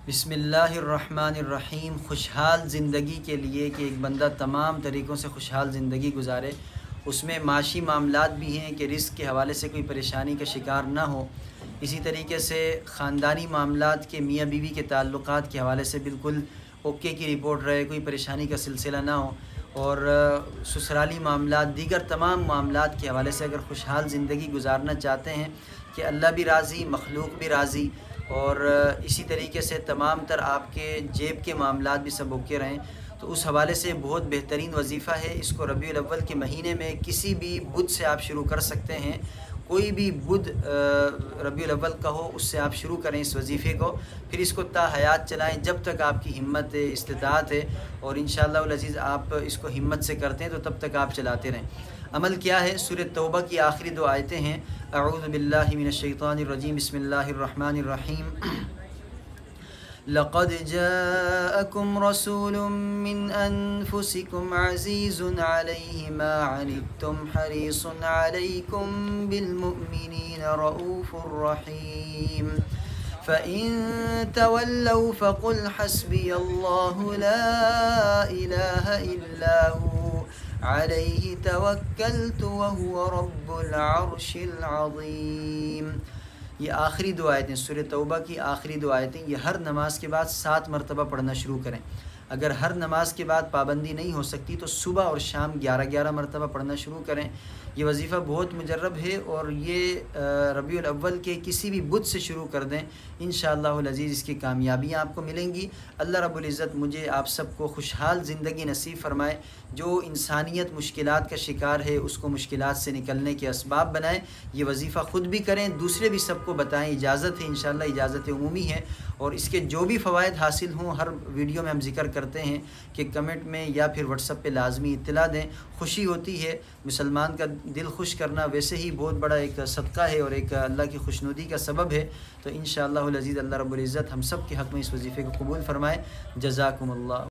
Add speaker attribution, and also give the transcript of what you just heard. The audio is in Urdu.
Speaker 1: بسم اللہ الرحمن الرحیم۔ خوشحال زندگی کے لیے کہ ایک بندہ تمام طریقوں سے خوشحال زندگی گزارے، اس میں معاشی معاملات بھی ہیں کہ رزق کے حوالے سے کوئی پریشانی کا شکار نہ ہو، اسی طریقے سے خاندانی معاملات کے میاں بیوی کے تعلقات کے حوالے سے بالکل اوکے کی رپورٹ رہے، کوئی پریشانی کا سلسلہ نہ ہو، اور سسرالی معاملات دیگر تمام معاملات کے حوالے سے اگر خوشحال زندگی گزارنا چاہتے ہیں کہ اللہ بھی راضی، مخلوق بھی راضی، اور اسی طریقے سے تمام تر آپ کے جیب کے معاملات بھی سب اوکے رہیں، تو اس حوالے سے بہت بہترین وظیفہ ہے۔ اس کو ربیع الاول کے مہینے میں کسی بھی بدھ سے آپ شروع کر سکتے ہیں، کوئی بھی بدھ ربیع الاول کا ہو اس سے آپ شروع کریں اس وظیفے کو، پھر اس کو تا حیات چلائیں جب تک آپ کی ہمت ہے، استطاعت ہے، اور انشاءاللہ العزیز آپ اس کو ہمت سے کرتے ہیں تو تب تک آپ چلاتے رہیں۔ عمل کیا ہے؟ سورہ توبہ کی آخری دو آیتیں ہیں۔ اعوذ باللہ من الشیطان الرجیم، بسم اللہ الرحمن الرحیم۔ لقد جاءكم رسول من أنفسكم عزيز عليه ما عنتم حريص عليكم بالمؤمنين رؤوف رحيم فإن تولوا فقل حسبي الله لا إله إلا هو عليه توكلت وهو رب العرش العظيم۔ یہ آخری دو آیتیں، سورہ توبہ کی آخری دو آیتیں، یہ ہر نماز کے بعد 7 مرتبہ پڑھنا شروع کریں۔ اگر ہر نماز کے بعد پابندی نہیں ہو سکتی تو صبح اور شام 11 مرتبہ پڑھنا شروع کریں۔ یہ وظیفہ بہت مجرب ہے، اور یہ ربیع الاول کے کسی بھی بدھ سے شروع کر دیں، انشاءاللہ العزیز اس کی کامیابیاں آپ کو ملیں گی۔ اللہ رب العزت مجھے آپ سب کو خوشحال زندگی نصیب فرمائے، جو انسانیت مشکلات کا شکار ہے اس کو مشکلات سے نکلنے کے اسباب بنائیں۔ یہ وظیفہ خود بھی کریں، دوسرے بھی سب کو بتائیں، اجازت ہے، انشاءاللہ اجازت عمومی ہے، اور اس کے جو بھی فوائد حاصل ہوں ہر ویڈیو میں ہم ذکر کرتے ہیں کہ کمنٹ میں یا پھر واٹس ایپ پہ لازمی اطلاع دیں۔ خوشی ہوتی ہے، مسلمان کا دل خوش کرنا ویسے ہی بہت بڑا ایک صدقہ ہے اور ایک اللہ کی خوشنودی کا سبب ہے، تو انشاءاللہ العزیز اللہ رب العزت ہم سب کے حق میں اس وظیفے کو قبول فرمائے۔ جزاکم اللہ۔